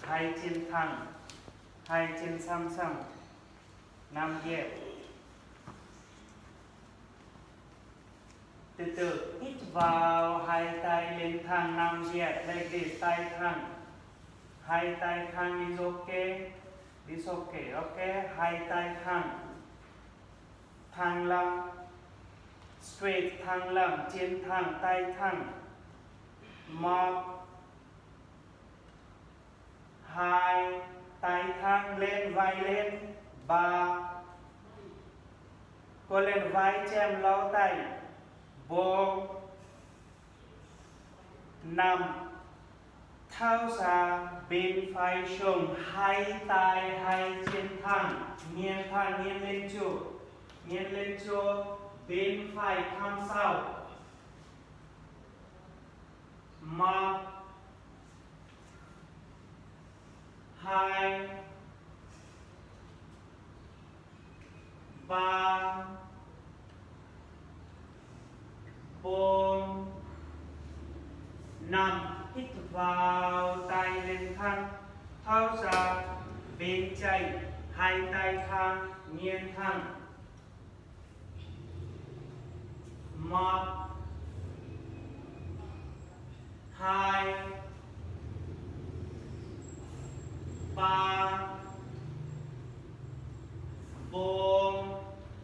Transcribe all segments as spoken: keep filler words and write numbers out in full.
hai chân thẳng, hai chân song song, nằm ghép. Từ từ hít vào, hai tay lên thẳng, nằm ghép, like this, tay thẳng. Hai tay thẳng is okay, is okay, okay. Hai tay thẳng, thẳng lưng, straight thẳng lưng, chân thẳng, tay thẳng. Một, hai, tay thẳng lên, vai lên. Ba, cô lên vai chém lau tay. Bốn, năm, tháo ra bên phải xuống, hai tay hai chân thẳng, nghiêng thẳng nghiêng lên chỗ, nghiêng lên chỗ, bên phải thẳng sau. Một, hai, ba, bốn, năm. Hít vào, tay lên thẳng, tháo ra bên trái, hai tay thẳng, nghiêng thẳng. Một, hai, ba, bốn,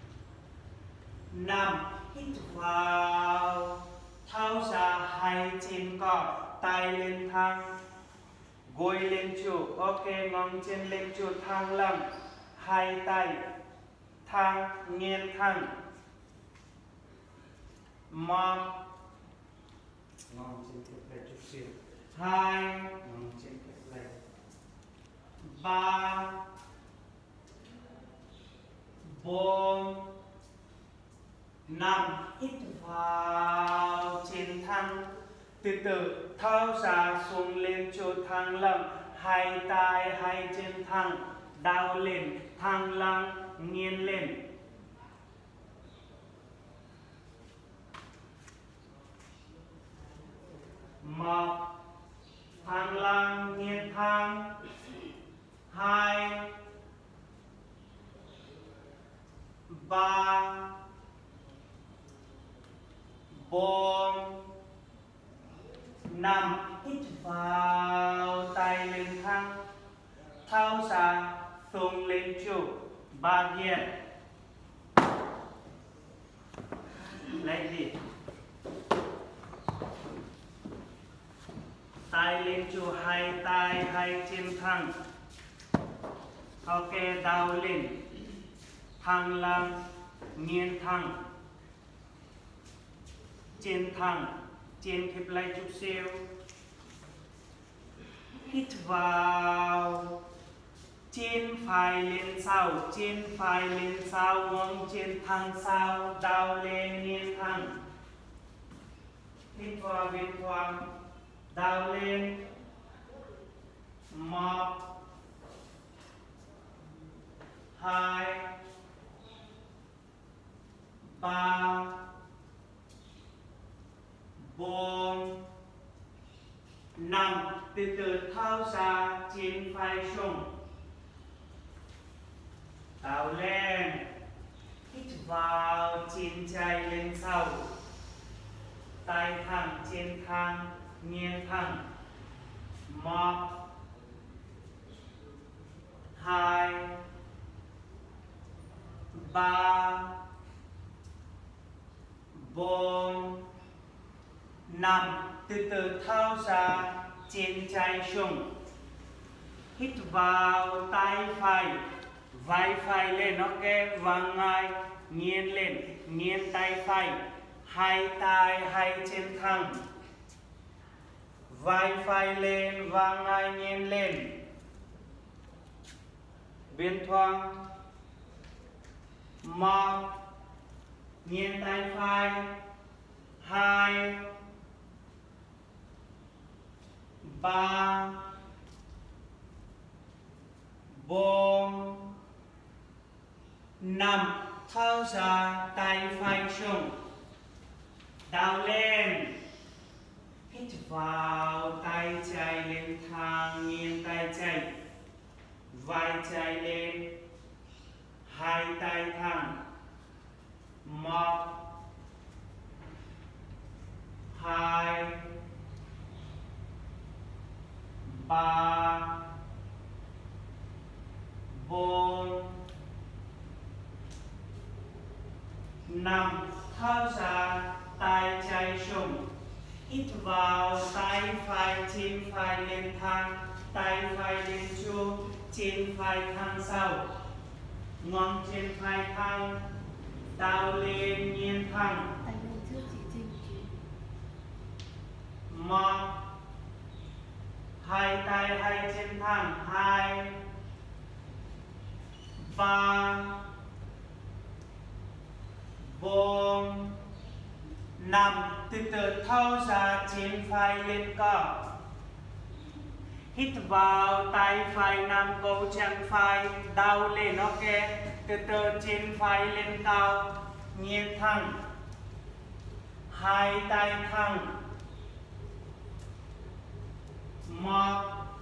năm. Hít vào, tháo ra hai chân cỏ, tay lên thẳng, gối lên chỗ, ok, ngón chân lên chỗ thẳng lưng, hai tay thẳng, nghiêng thẳng. Một, ngón chân kẹp lại chút xíu. Hai, ngón chân kẹp lại. Ba, bốn, năm. Hít vào, chân thẳng. Từ từ tháo ra xuống lên chỗ thẳng lưng, hai tay hai chân thẳng, đào lên, thẳng lưng, nghiêng lên. Một, thẳng lưng, nghiêng thẳng. Hai, ba, bốn, năm. Hít vào, tay lên thẳng, tháo ra xuống lên chỗ, ba ghép. Like this. Tay lên chỗ, hai tay hai chân thẳng. Ok, đào lên, thẳng lưng, nghiêng thẳng. Chân thẳng, chân khép lại chút xíu. Hít vào, chân phải lên sau, chân phải lên sau, ngón chân thẳng sau, đào lên, nghiêng thẳng. Hít vào bên thoáng, đào lên. Một, hai, ba, bốn, năm. Từ từ tháo ra, chân phải xuống, đào lên. Hít vào, chân trái lên sau, tay thẳng, chân thẳng, nghiêng thẳng. Một, hai, ba, bốn, năm. Từ từ tháo ra, chân trái xuống. Hít vào, tay phải, vai phải lên, ok, vòng ngay, nghiêng lên, nghiêng tay phải, hai tay hai chân thẳng. Vai phải lên, vòng ngay, nghiêng lên. Bên thoáng. Một, nghiêng tay phải. Hai, ba, bốn, năm. Tháo ra, tay phải xuống, đào lên. Hít vào, tay chạy lên thang, nghiêng tay chạy, vai chạy lên, hai tay thẳng, một, hai, ba, bốn, năm. Tháo ra, tay chạy xuống. Hít vào, tay phải trên phải lên thang, tay phải lên chỗ, trên phải thang sau, ngón trên phải thang, đào lên nghiêng thẳng. Một, hai tay hai trên thang, hai, ba, bốn, năm. Từ từ tháo ra, trên phải lên cao. Hít vào, tay phải nằm cổ chân phải, đào lên, ok. Từ từ trên phải lên cao, nghiêng thẳng, hai tay thẳng, một,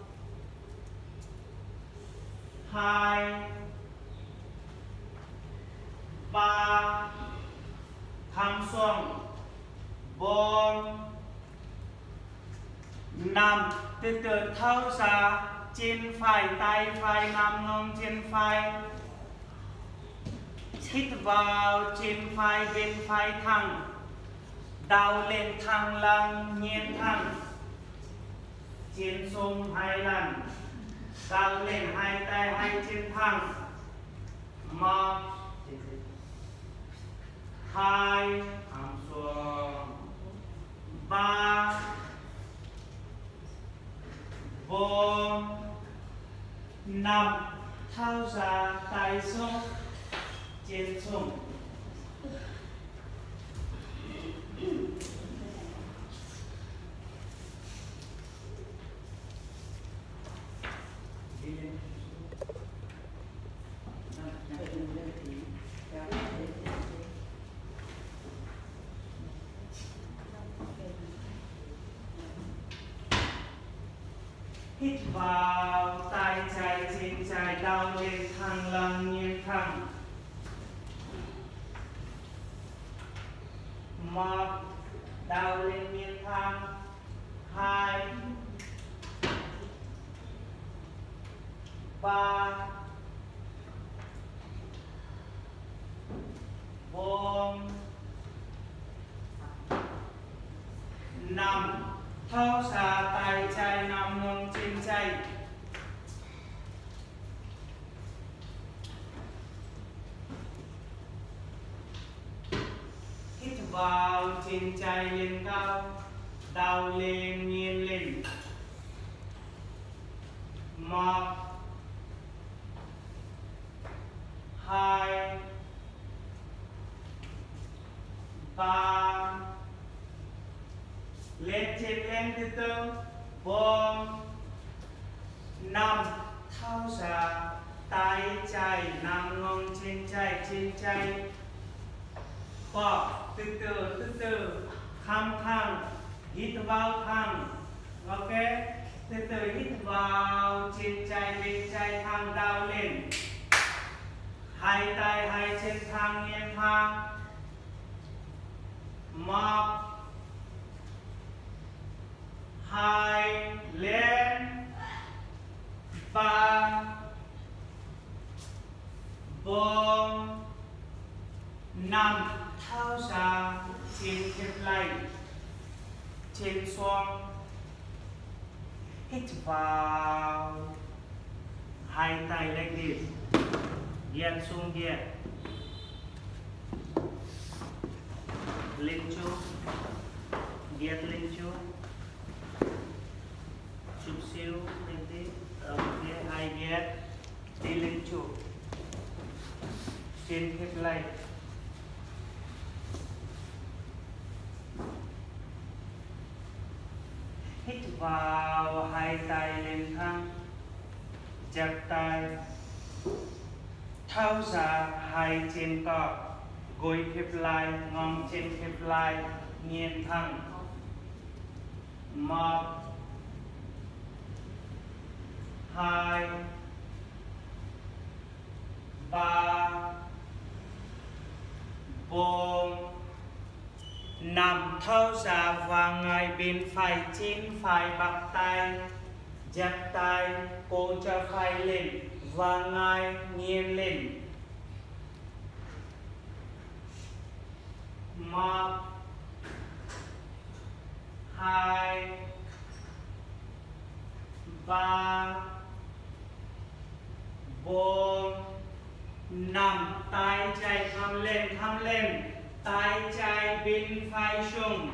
hai, ba, thẳng xuống, bốn, năm. Từ từ tháo ra, trên phải, tay phải nằm ngón trên phải. Hít vào, trên phải bên phải thẳng, đào lên thẳng lần, nghiêng thẳng, trên xuống hai lần, đào lên hai tay hai chân thẳng, một, hai, thẳng xuống, ba, bốn, năm. Tháo ra, tay xuống, trên xuống. Hít vào, tay chạy trên chạy, đào lên thẳng lưng, nghiêng thẳng. Một, đào lên nghiêng thẳng. Hai, ba, bốn, năm. Tháo ra, tay chạy nằm ngón trên chạy. Hít vào, trên chạy lên cao, đào lên, nghiêng lên. Một, hai, ba, lên trên lên từ từ, bốn, năm. Tháo ra, tay chạy nằm ngón trên chạy, trên chạy. Bỏ, từ từ, từ từ, khăm thẳng, hít vào thẳng, ok. Từ từ hít vào, trên chạy, bên chạy thẳng, đào lên. Hai tay, hai chân thẳng, nghiêng thẳng. Một, hai, lên. Ba, bốn, năm. Tháo ra, trên khép lại, trên xuống. Hít vào, hai tay like this, gian xuống kia, lên chỗ, ghét lên chỗ, chút xíu lên tí, ở kia hai ghét, đi lên chỗ, trên khép lại. Hít vào, hai tay lên thẳng, chặt tay, tháo ra, hai chân cọ, gối khép lại, ngón chân khép lại, nghiêng thẳng. một hai ba bốn năm tháo ra và ngay bên phải trên phải bắp tay giật tay cổ cho phải lên và ngay nghiêng lên một hai ba bốn năm tay trái thăm lên thăm lên tay trái bên phải xuống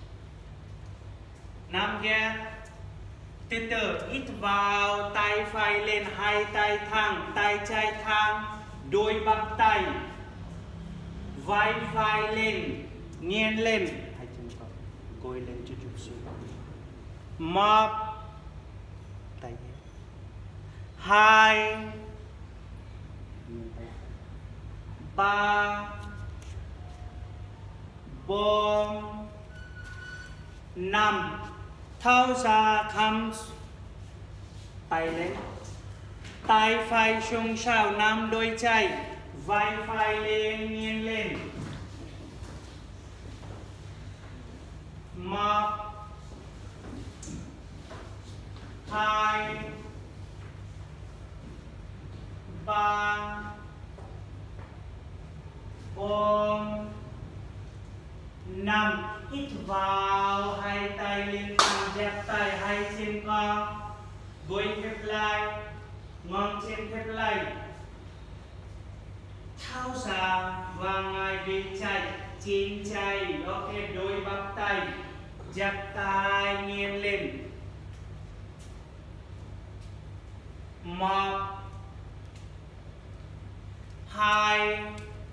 năm kia từ từ hít vào tay phải lên hai tay thẳng tay trái thẳng đôi bắp tay vai phải lên nghiêng lên hai chân vào gối lên chút chút xíu một tay hai ba bốn năm tháo ra khăm tay lên tay phải xuống sau năm đôi tay vai phải lên nghiêng lên một hai ba bốn năm hít vào hai tay lên thẳng dẹp tay hai chân co gối khép lại ngón chân khép lại tháo ra và ngay bên trái trên trái ok đôi bắp tay dẹp tay nghiêng lên một hai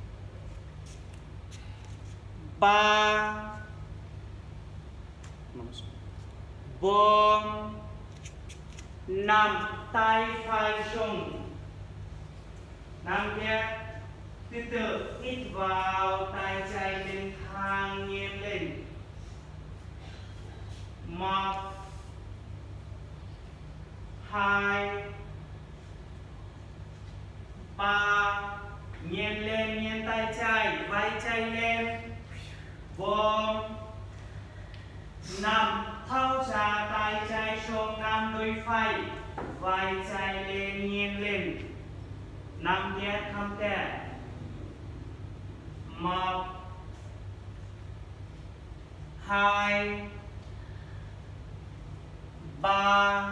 ba bốn năm tay phải xuống năm kia từ từ hít vào tay trái lên thẳng nghiêng lên một hai ba nghiêng lên nghiêng tay trái vai trái lên bốn năm tháo ra tay trái xuống năm đôi phải vai trái lên nghiêng lên năm nhét thăm kẻ một hai ba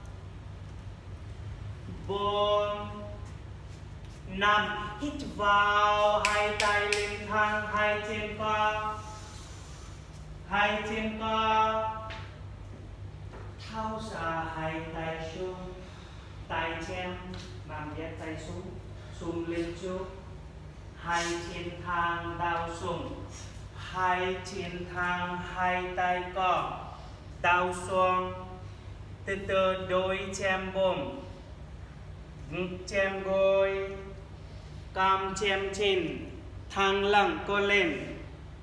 bốn năm hít vào hai tay lên thẳng hai chân co hai chân co tháo ra hai tay xuống tay chân nằm ghét tay xuống xuống lên chút hai chân thang đau xuống hai chân thang hai tay co đau xuống từ từ đôi chém bụng chém gối cam chém trên thang lưng co lên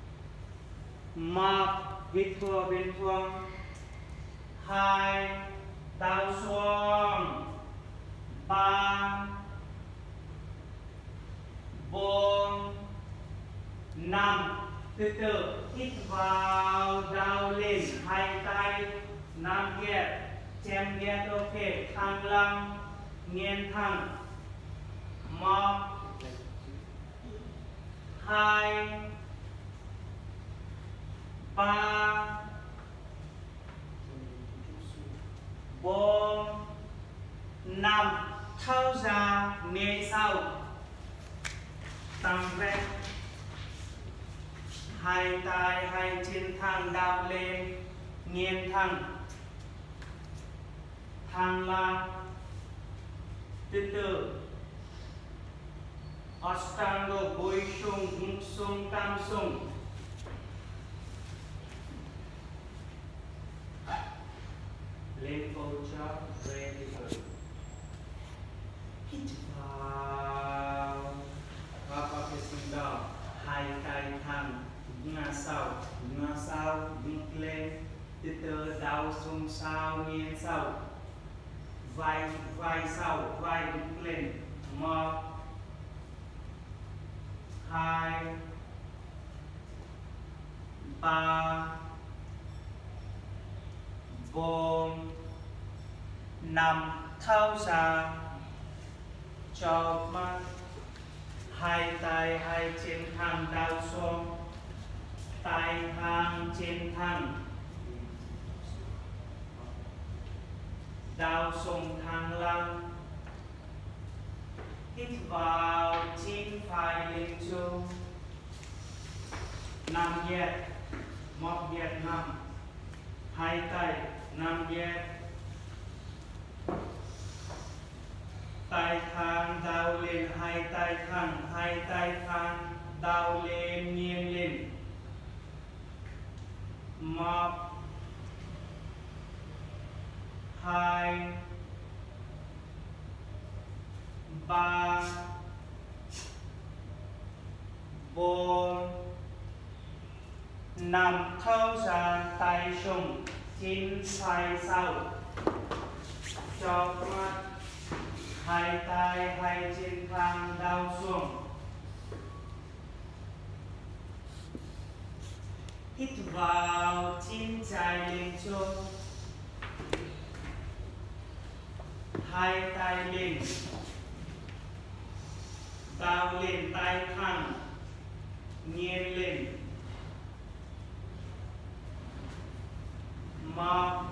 một hít thở bên trong hai đau xuống ba bốn năm từ từ hít vào đau lên hai tay năm ghét chém ghét ok thang lưng nghiêng thẳng một hai ba bốn năm tháo ra nghe sau tăng về hai tay hai chân thẳng đạp lên nghiêng thẳng thẳng lưng từ từ Ashtanga bôi sung bụng sung tam sung lên câu chắp ready go hít vào và có cái sung đỏ hai tay thẳng ngã sau ngã sau đứng lên từ từ đau vai sau, vai đứng lên. Một, hai, ba, bốn, năm, tháo ra, chợp mắt, hai tay hai chân thẳng đau xuống, tay thẳng chân thẳng, đau xuống thẳng lưng, hít vào chân phải lên xuống, năm nhẹ, một nhẹ năm, hai tay năm nhẹ. Tay thẳng đau lên, hai tay thẳng, hai tay thẳng đau lên, nghiêng lên. Một, hai, ba, bốn, năm, tháo ra tay xuống, chân phải sau, chợp mắt, hai tay hai chân thẳng đau xuống. Hít vào, chân trái lên xuống, hai tay lên, đau lên, tay thẳng, nghiêng lên. Một,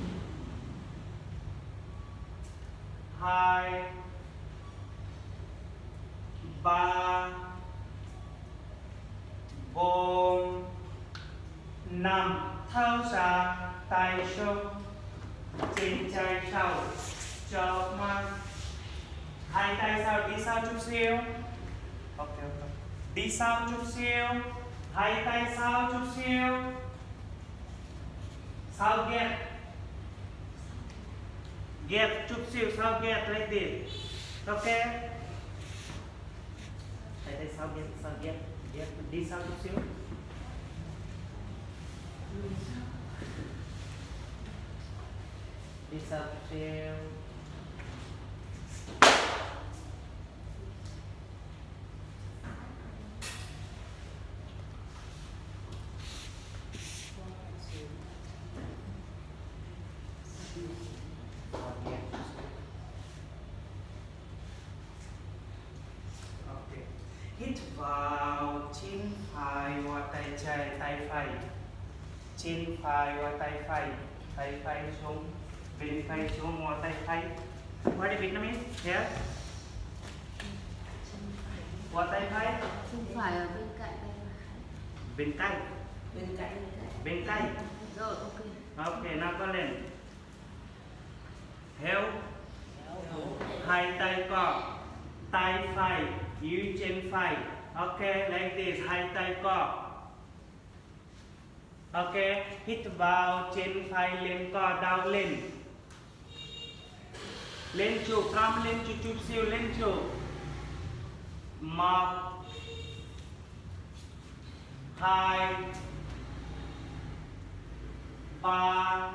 hai, ba, bốn, năm, tháo ra tay xuống, chân trái sau, chợp mắt, hai tay sau đi sau chút xíu. Ok, ok. Đi sau chút xíu, hai tay sau chút xíu, sau ghét, ghét chút xíu, sau ghét like this. Ok. Hai tay sau ghét, sau ghét, ghét, đi sau chút xíu. Đi sau chút xíu. Hít vào, chân phải qua tay trái, tay phải, chân phải qua tay phải, tay phải xuống, bên phải xuống qua tay phải. What is Vietnamese? Here. Qua tay phải. Chân phải ở bên cạnh tay phải. Bên cạnh. Bên cạnh. Bên cạnh. Rồi, ok. Ok, nào con lên. Héo. Hai tay co, tay phải, dưới chân phải. Ok, like this, hai tay co. Ok, hít vào, chân phải lên co, đau lên. Lên trụ, cắm lên trụ, chút xíu lên trụ. Một, hai, ba,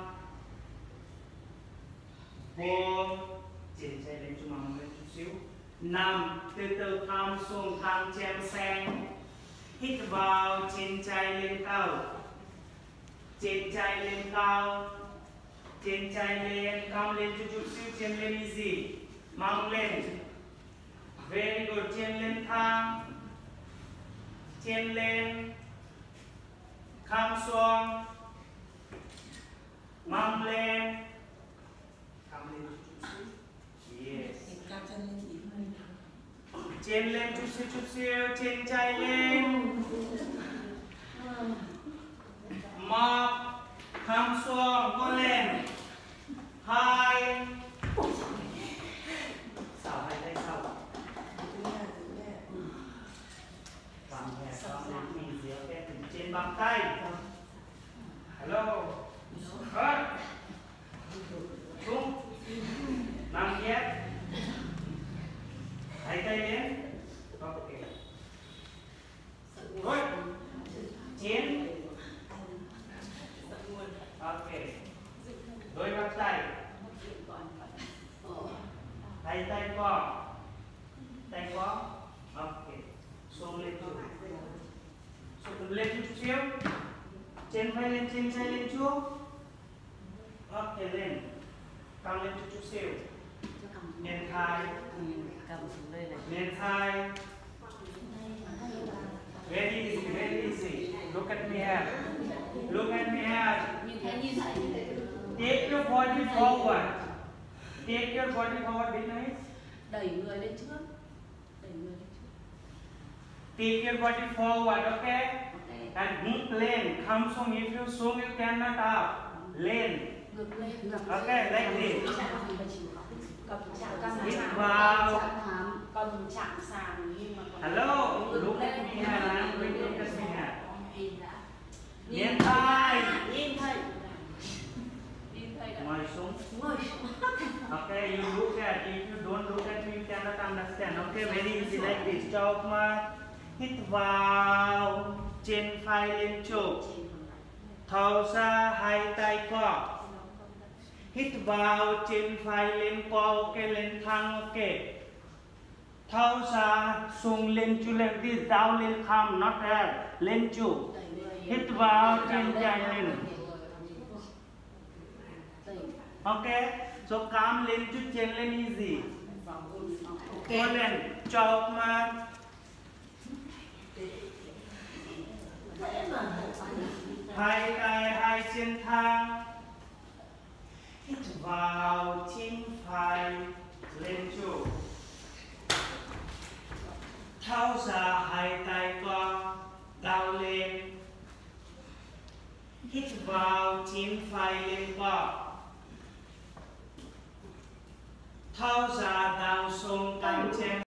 bốn, chân trái lên trụ, mong lên chút xíu. Năm, từ từ cắm xuống, cắm chém sang. Hít vào, chân trái lên cao. Chân trái lên cao. Chân trái lên, cắm lên chút chút xíu, chân lên easy. Mong lên. Very good, chân lên thang. Chân lên. Cắm xuống. Mong lên. Cắm lên chút chút xíu. Yes. Chân lên chút xíu chút xíu, chân trái lên. Một, cắm xuống, go lên. Hai. Sau hai tay sau. Bằng hẹp con lên mình dưới cái trên bằng tay. Hello. Hết. Xuống. Nằm ghét. Hai tay lên. Ok. Rồi. Chiến. Ok. Đôi bàn tay. hai tay co, tay có, ok, xuống lên chút, xuống lên chút xíu, trên vai lên, trên vai lên chút, ok lên, căng lên chút chút xíu, nền thai, nền thai, very easy, very easy, look at me here, look at me here, Như thế như vậy. take your body forward, take your body forward, Vietnamese. Đẩy người lên trước. Đẩy người lên trước. Take your body forward, okay? Ok. And move lên. Come xuống. If you xuống, you cannot up. Lên. Ngược lên. Okay, like this. Cầm chạm cam Hít chạm vào. chạm hàm. Cầm chạm sàn nhưng mà còn Hello. ngược Look at lên. me here. I'm going to look at me here. Nhìn đã. Nhìn thai. Nhìn thầy. Nhìn thầy đã. Ngồi xuống. Ngồi xuống. Okay, you look at. If you don't look at me, you cannot understand. Okay, very easy like this. Chop mặt. Hít vào. Trên vai lên chụp. Tháo ra hai tay co. Hít vào trên vai lên co, ok, lên thẳng, ok. Tháo ra xuống lên chu lên đi, down lên kham, not there, lên chu. Hít vào trên chai lên. Ok, so calm lên chu trên lên easy. Go lên, chop mặt. Hai tay hai chân thang. Hít vào trên vai lên chu. Tháo ra hai tay co, đào lên. Hít vào trên vai lên co. Tháo ra đào xuống căng trên.